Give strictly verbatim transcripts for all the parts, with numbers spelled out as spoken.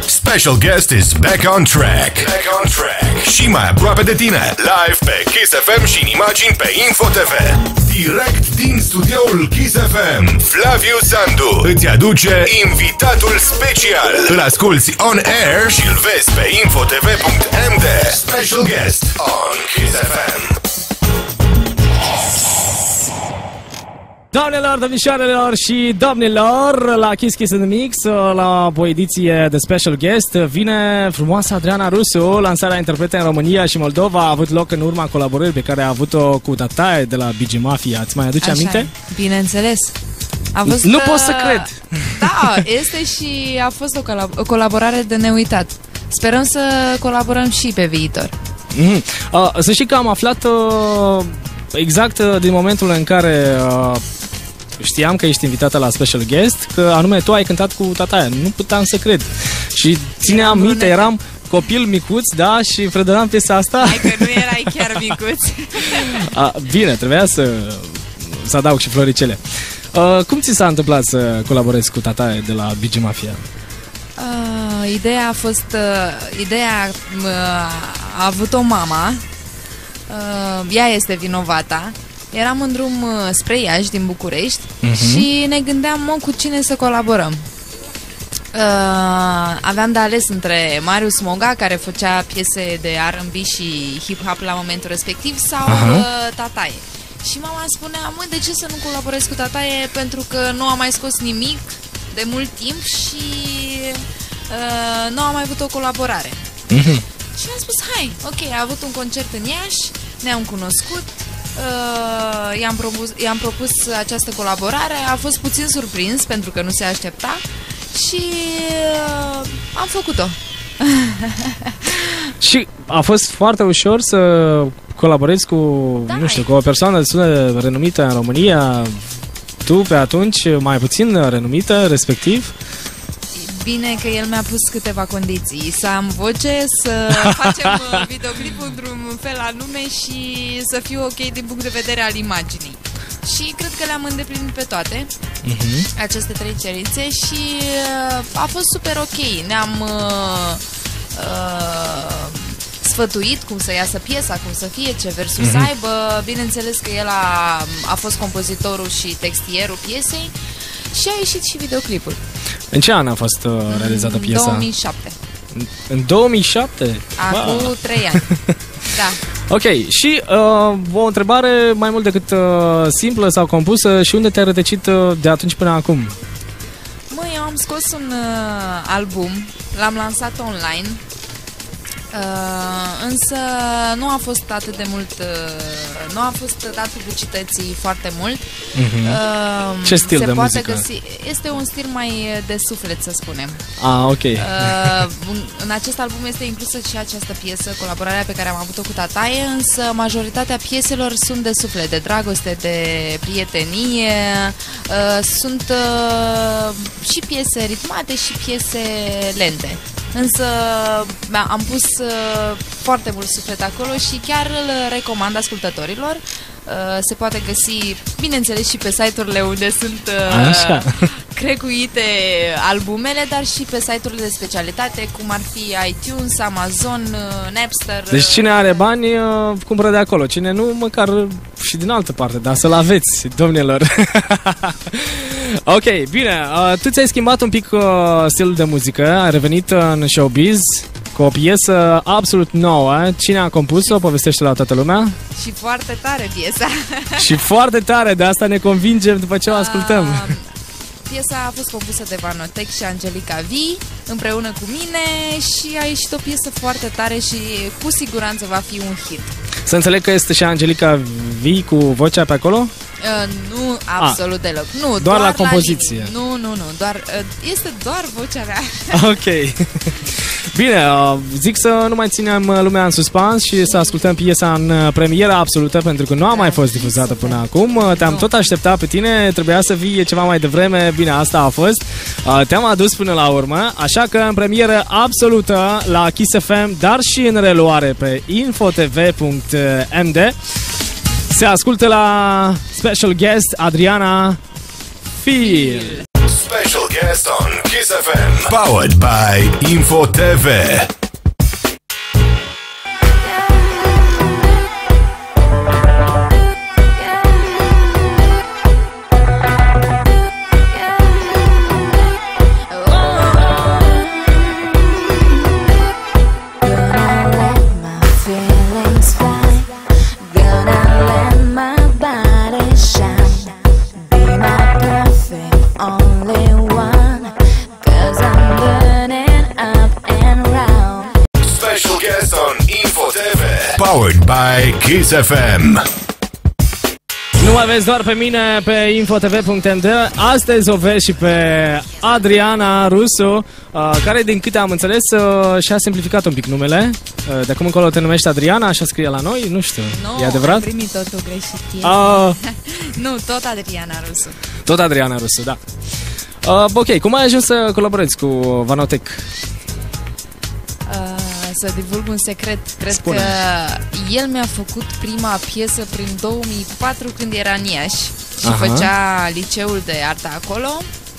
Special Guest is back on track. Back on track. Și mai aproape de tine. Live pe Kiss F M și în imagini pe Info T V. Direct din studioul Kiss F M, Flaviu Sandu îți aduce invitatul special. Îl asculți on air și îl vezi pe infotv punct m d. Special Guest on Kiss F M. Doamnelor, domnișoarelor și domnilor, la Kiss Kiss in the Mix, la o ediție de Special Guest, vine frumoasa Adriana Rusu. Lansarea interpretei în România și Moldova a avut loc în urma colaborării pe care a avut-o cu Tataie de la B G Mafia. Îți mai aduce aminte? E. Bineînțeles. A fost, nu pot să cred. Da, este și a fost o, colab- o colaborare de neuitat. Sperăm să colaborăm și pe viitor. Mm-hmm. Uh, să știi că am aflat uh, exact uh, din momentul în care uh, știam că ești invitată la Special Guest, că anume tu ai cântat cu Tataie. Nu puteam să cred. Și țineam minte, eram copil micuț, da, și fredonam piesa asta. Hai că nu erai chiar micuț. uh, Bine, trebuia să, să adaug și floricele. Uh, cum ți s-a întâmplat să colaborezi cu Tataie de la B G Mafia? Uh, ideea a fost... Uh, ideea uh, a avut-o mama. Uh, ea este vinovata. Eram în drum uh, spre Iași din București uh-huh. și ne gândeam mă, cu cine să colaborăm. Uh, aveam de ales între Marius Moga, care făcea piese de R and B și hip-hop la momentul respectiv, sau uh-huh. uh, Tataie. Și mama spunea, mă, de ce să nu colaborez cu Tataie? Pentru că nu am mai scos nimic de mult timp și uh, nu am mai avut o colaborare. Uh-huh. Și am spus, hai, ok, a avut un concert în Iași, ne-am cunoscut, uh, i-am, propus, i-am propus această colaborare, a fost puțin surprins pentru că nu se aștepta și uh, am făcut-o. Și a fost foarte ușor să colaborezi cu, da, nu știu, cu o persoană destul de renumită în România, tu pe atunci mai puțin renumită, respectiv? Bine că el mi-a pus câteva condiții. Să am voce, să facem videoclipul într-un fel anume și să fiu ok din punct de vedere al imaginii. Și cred că le-am îndeplinit pe toate uh-huh. aceste trei cerințe și uh, a fost super ok. Ne-am uh, uh, sfătuit cum să iasă piesa, cum să fie, ce versuri uh-huh. să aibă. Bineînțeles că el a, a fost compozitorul și textierul piesei și a ieșit și videoclipul. În ce an a fost uh, realizată piesa? În două mii șapte. În două mii șapte? Acum wow. trei ani. Da. Ok, și uh, o întrebare mai mult decât uh, simplă sau compusă, și unde te-ai rătăcit uh, de atunci până acum? Măi, eu am scos un uh, album, l-am lansat online, uh, însă nu a fost atât de mult, uh, nu a fost dat publicității foarte mult. Uh-huh. Uh, Ce stil se de poate muzică? Găsi, este un stil mai de suflet, să spunem. Ah, ok. Uh, în, în acest album este inclusă și această piesă, colaborarea pe care am avut-o cu Tataie, însă majoritatea pieselor sunt de suflet, de dragoste, de prietenie, uh, sunt uh, și piese ritmate și piese lente. Însă am pus uh, foarte mult suflet acolo și chiar îl recomand ascultătorilor. Uh, se poate găsi, bineînțeles, și pe site-urile unde sunt uh, crecuite albumele, dar și pe site-urile de specialitate, cum ar fi iTunes, Amazon, uh, Napster. Deci cine are bani, uh, cumpără de acolo. Cine nu, măcar și din altă parte, dar să-l aveți, domnilor. Ok, bine, uh, tu ți-ai schimbat un pic uh, stilul de muzică, ai revenit în showbiz cu o piesă absolut nouă. Cine a compus-o? Povestește la toată lumea. Și foarte tare piesa. Și foarte tare, de asta ne convingem după ce o ascultăm. Uh, piesa a fost compusă de Vanotec și Angelica V împreună cu mine și a ieșit o piesă foarte tare și cu siguranță va fi un hit. Să înțeleg că este și Angelica V cu vocea pe acolo? Uh, nu, absolut ah, deloc. Nu, doar, doar la la compoziție. La nu, nu, nu, doar, uh, este doar vocea mea. Ok. Bine, uh, zic să nu mai ținem lumea în suspans și să ascultăm piesa în premieră absolută, pentru că nu a da, mai fost difuzată până acum. Te-am no. tot așteptat pe tine, trebuia să vii ceva mai devreme. Bine, asta a fost. uh, Te-am adus până la urmă. Așa că în premieră absolută la Kiss F M, dar și în reluare pe infotv punct m d, se ascultă la Special Guest Adriana Feel. Special guest on Kiss F M. Powered by Info T V. Powered by Kiss F M. Nu mai vezi doar pe mine pe infotv punct m d. Astăzi o vezi și pe Adriana Rusu, care, din câte am înțeles, și-a simplificat un pic numele. De acum încolo te numești Adriana, așa scrie la noi, nu știu. Nu, e adevărat? am primit totul greșit. Ah. Nu, tot Adriana Rusu. Tot Adriana Rusu, da. uh, Ok, cum ai ajuns să colaborezi cu Vanotec? Uh, să divulg un secret. Cred Spune. că el mi-a făcut prima piesă prin două mii patru, când era în Iași și Aha. făcea liceul de artă acolo.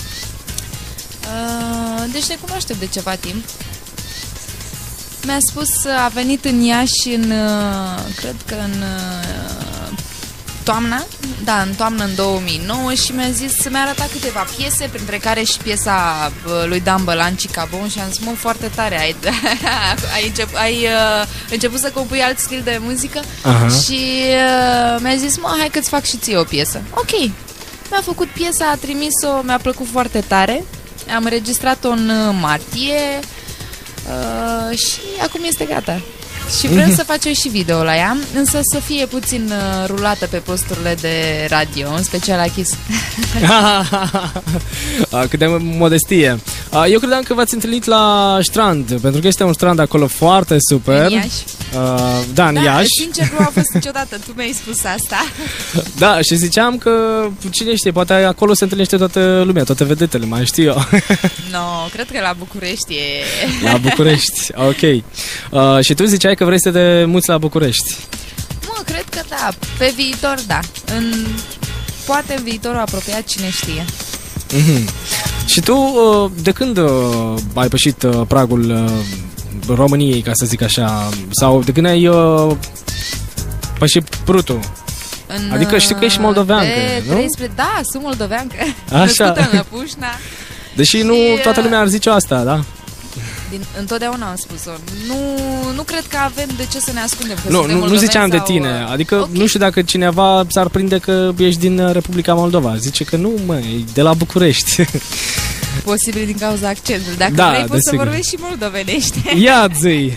uh, Deci ne cunoaștem de ceva timp. Mi-a spus, a venit în Iași în, uh, cred că în uh, toamna, da, în toamnă în două mii nouă, și mi-a zis, mi-a arătat câteva piese, printre care și piesa lui Dan Bălan, Cica Bun, și am zis, mă, foarte tare, ai, ai, încep, ai uh, început să compui alt stil de muzică. Aha. Și uh, mi-a zis, mă, hai că-ți fac și ție o piesă. Ok, mi-a făcut piesa, a trimis-o, mi-a plăcut foarte tare, am înregistrat-o în martie uh, și acum este gata. Și vrem să facem și video la ea, însă să fie puțin uh, rulată pe posturile de radio, în special la Kiss. Cât de modestie. Eu credeam că v-ați întâlnit la strand, pentru că este un strand acolo foarte super. În Iași. Uh, da, în Da, Iași. sincer, nu a fost niciodată, tu mi-ai spus asta. Da, și ziceam că, cine știe, poate acolo se întâlnește toată lumea, toate vedetele, mai știu eu. No, cred că la București e... La București, ok. Uh, și tu ziceai că vrei să te muți la București. Mă, cred că da, pe viitor da. În... Poate în viitorul apropiat, cine știe. Mm-hmm. Și tu, uh, de când uh, ai pășit uh, pragul uh, României, ca să zic așa, sau de când ai uh, pășit prutul? În, Adică știu că ești moldoveancă, de nu? treisprezece, da, sunt moldoveancă. Așa. Născută în Lăpușna. Deși Și, nu toată lumea ar zice asta, da? Din, întotdeauna am spus-o. Nu, nu cred că avem de ce să ne ascundem. Că Nu, suntem nu, nu ziceam de sau... tine. Adică Ok. nu știu dacă cineva s-ar prinde că ești din Republica Moldova. Zice că nu, mă, e de la București. Posibil din cauza accentului. Dacă Da, vrei, poți să desigur. vorbești și moldovenește. Ia zi!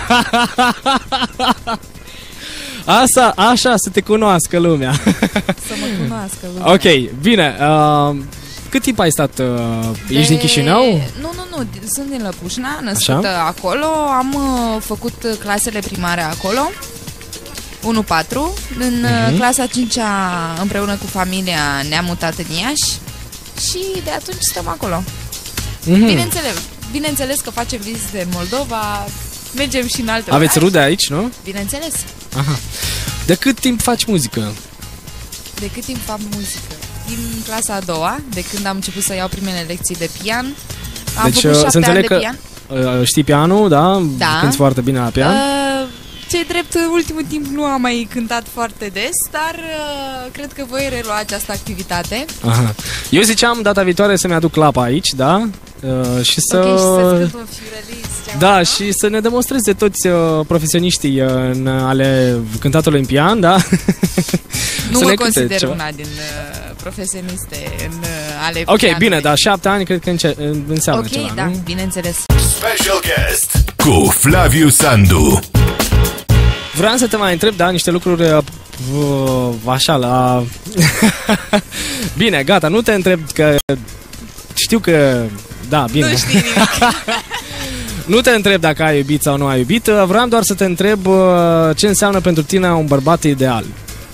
Asta, așa să te cunoască lumea. Să mă cunoască lumea. Ok, bine. Uh, cât timp ai stat? Uh, De- Ești din Chișinău? Nu, nu, nu, sunt din Lăpușna, născută acolo. Am uh, făcut clasele primare acolo, unu patru. În uh, Mhm. clasa a cincea, împreună cu familia, ne-am mutat în Iași și de atunci stăm acolo. Mhm. Bineînțeles, bineînțeles că facem vizite în Moldova, mergem și în alte Aveți orașe. rude aici, nu? Bineînțeles. Aha. De cât timp faci muzică? De cât timp fac muzică? Din clasa a doua, de când am început să iau primele lecții de pian. Am Deci, făcut uh, șapte să ani înțeleg de că pian. uh, știi pianul, da? Da. Cânti foarte bine la pian. Uh, ce drept, în ultimul timp nu am mai cântat foarte des, dar uh, cred că voi relua această activitate. Aha. Eu ziceam data viitoare să-mi aduc clapa aici, da? Uh, și să... Ok, și să-ți cânt un fiurelis, ceva, Da, nu? și să ne demonstreze toți uh, profesioniștii uh, în ale cântatului în pian, da? Nu să mă ne cânte consider ceva. una din uh, profesioniste în uh, ale Ok, pianului. bine, dar șapte ani cred că înce- înseamnă Ok, ceva, da, nu? bineînțeles. Special guest cu Flaviu Sandu. Vreau să te mai întreb, da, niște lucruri uh, uh, așa la... Bine, gata, nu te întreb că... Știu că... Da, bine. Nu știi nimic. Nu te întreb dacă ai iubit sau nu ai iubit. Vreau doar să te întreb uh, ce înseamnă pentru tine un bărbat ideal.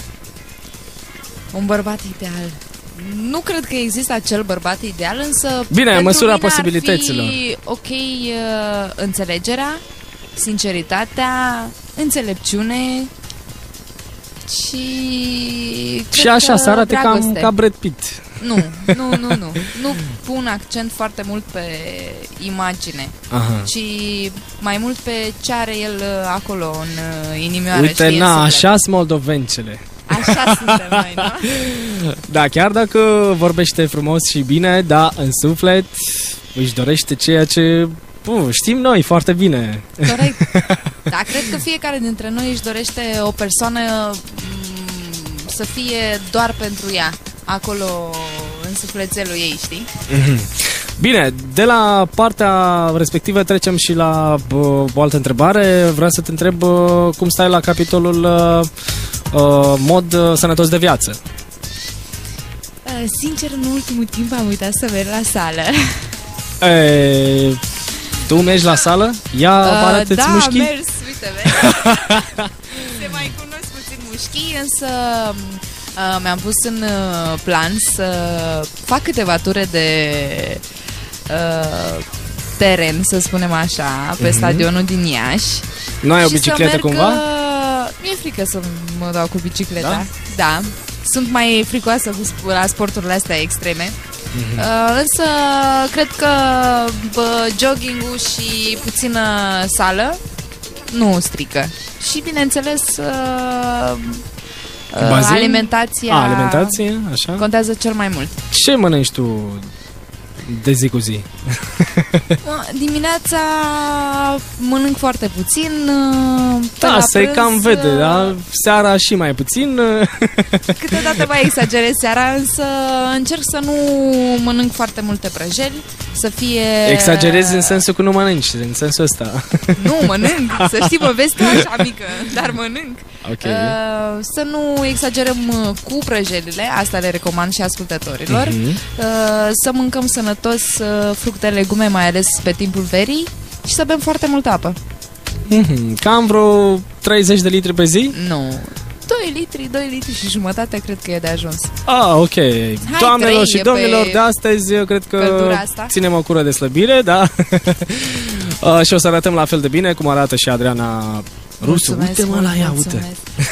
Un bărbat ideal. Nu cred că există acel bărbat ideal, însă Bine, în pentru măsura mine posibilităților. ar fi ok uh, înțelegerea, sinceritatea, înțelepciune și... Și cred așa, că să arate cam dragoste. ca Brad Pitt. Nu, nu, nu, nu. Nu pun accent foarte mult pe imagine, Aha. ci mai mult pe ce are el acolo în inimioară. Uite, știi, na, așa-s moldovencele. Așa suntem noi, nu? Da, chiar dacă vorbește frumos și bine, da, în suflet își dorește ceea ce uh, știm noi foarte bine. Corect. Da, cred că fiecare dintre noi își dorește o persoană m- să fie doar pentru ea, acolo în sufletelul ei, știi? Mm-hmm. Bine, de la partea respectivă trecem și la uh, o altă întrebare. Vreau să te întreb uh, cum stai la capitolul uh, uh, mod uh, sănătos de viață. Uh, sincer, în ultimul timp am uitat să merg la sală. E, tu mergi la sală? Ia, uh, arată-ți da, mușchii? Da, mers, uite, vezi? Se mai cunosc puțin mușchii, însă uh, mi-am pus în uh, plan să fac câteva ture de uh, teren, să spunem așa, pe uh-huh. stadionul din Iași. Nu ai o bicicletă merg, cumva? Uh, mi-e frică să mă dau cu bicicleta. Da? Da. Sunt mai fricoasă cu, la sporturile astea extreme. Uh-huh. Uh, însă cred că bă, jogging-ul și puțină sală nu strică. Și bineînțeles uh, uh, alimentația, A, alimentație, așa? contează cel mai mult. Ce mănânci tu de zi cu zi? Dimineața mănânc foarte puțin. Da, se cam vede, da? Seara și mai puțin. Câteodată mai exagerez seara, însă încerc să nu mănânc foarte multe prăjeli, să fie... Exagerezi în sensul că nu mănânci, în sensul ăsta. Nu, mănânc, să știi, mă vezi tu așa mică, dar mănânc. Okay. Uh, să nu exagerăm cu prăjelile, asta le recomand și ascultătorilor. Uh-huh. Uh, să mâncăm sănătos uh, fructe, legume, mai ales pe timpul verii, și să bem foarte multă apă. Mm-hmm. Cam vreo treizeci de litri pe zi? Nu, doi litri, doi litri și jumătate cred că e de ajuns. Ah, ok. Hai, doamnelor și domnilor, de astăzi cred că ținem o cură de slăbire, da? uh, și o să arătăm la fel de bine cum arată și Adriana Rusu. Uite-mă la ea, uite.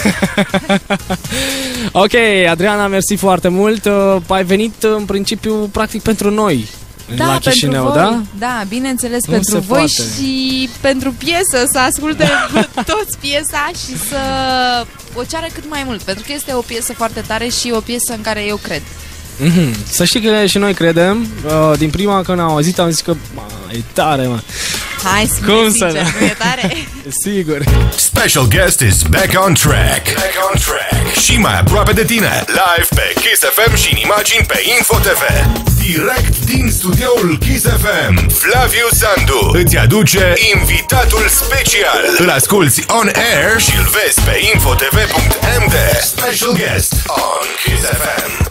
Ok, Adriana, mersi foarte mult. Uh, ai venit în principiu practic pentru noi. Da, la Chișinău, pentru voi. Da? Da, bineînțeles, nu pentru voi poate. Și pentru piesă, să asculte toți piesa și să o ceară cât mai mult, pentru că este o piesă foarte tare și o piesă în care eu cred. Mm-hmm. Să știi că și noi credem. uh, Din prima când am auzit am zis că e tare, mă. Hai, cum sincer, să nu e tare? Sigur. Special guest is back on track. Back on track. Și mai aproape de tine. Live pe Kiss F M și în imagini pe Info T V. Direct din studioul Kiss F M, Flaviu Sandu îți aduce invitatul special. Îl asculti on air și îl vezi pe infotv punct m d. Special guest on Kiss F M.